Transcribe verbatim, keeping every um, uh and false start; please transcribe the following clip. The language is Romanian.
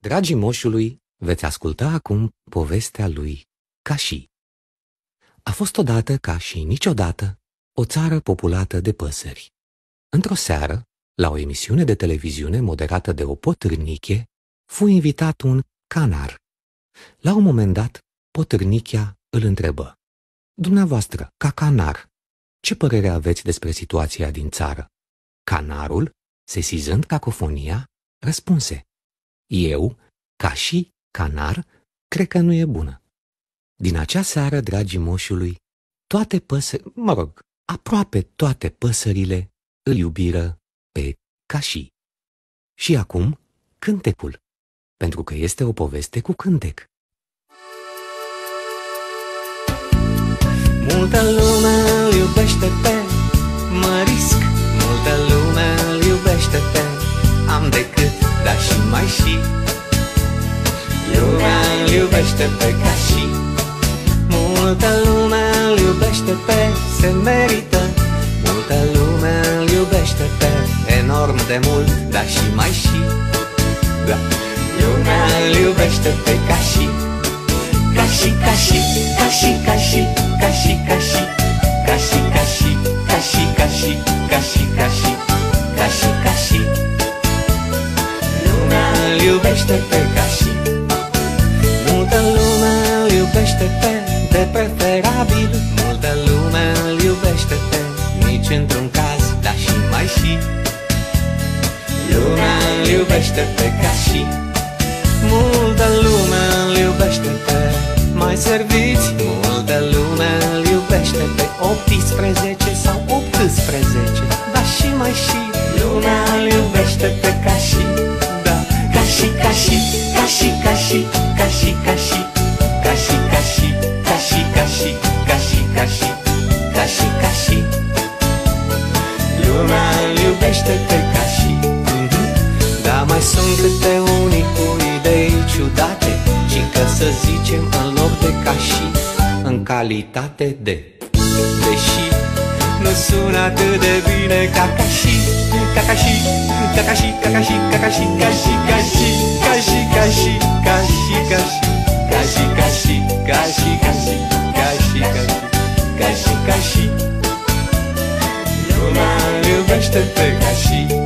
Dragii moșului, veți asculta acum povestea lui Cașii. A fost odată, ca și niciodată, o țară populată de păsări. Într-o seară, la o emisiune de televiziune moderată de o potârniche, fu invitat un canar. La un moment dat, potârnichea îl întrebă: „Dumneavoastră, ca canar, ce părere aveți despre situația din țară?” Canarul, sesizând cacofonia, răspunse: „Eu, ca și canar, cred că nu e bună.” Din acea seară, dragii moșului, toate păsări, mă rog, aproape toate păsările îl iubiră pe Cașii. Și acum, cântecul, pentru că este o poveste cu cântec. Multă lume îl iubește pe Mărisc, multă lume îl iubește pe Am decât, dar și mai și. Lumea îl iubește pe Cașii. Multă lume îl iubește pe Se merită. Multă lume îl iubește pe Enorm de mult, dar și mai și. Da. Lumea îl iubește pe Cașii. Cașii, Cașii, Cașii, Cașii, Cașii, Cașii, Cașii, Cașii, Cașii, Cașii, Cașii, Cașii, Cașii, Cașii. Lumea îl iubește pe Cașii. Multă lume îl iubește pe De preferabil. Multă lume îl iubește pe Nici într-un caz, dar și mai și. Lumea îl iubește pe Cașii. Multă lume îl iubește pe Mai serviți. Multă lume îl iubește pe optsprezece sau optsprezece, dar și mai și. Lumea îl iubește pe Cașii. Da. Cașii, Cașii, Cașii, Cașii, Cașii, Cașii, Cașii, Cașii, Cașii, Cașii, Cașii, Cașii, Cașii, Cașii. Lumea îl iubește pe Cașii. Dar mai sunt câte unii cu idei ciudate, ci că să zicem în loc de Cașii, în calitate de. Deși nu sună atât de bine ca Cașii. Ca Cașii, ca Cașii, ca Cașii, ca Cașii, Cașii, Cașii, Cașii, Cașii, Cașii, Cașii, Cașii, Cașii, Cașii, Cașii, Cașii, Cașii, Cașii. Lumea îl iubește pe Cașii.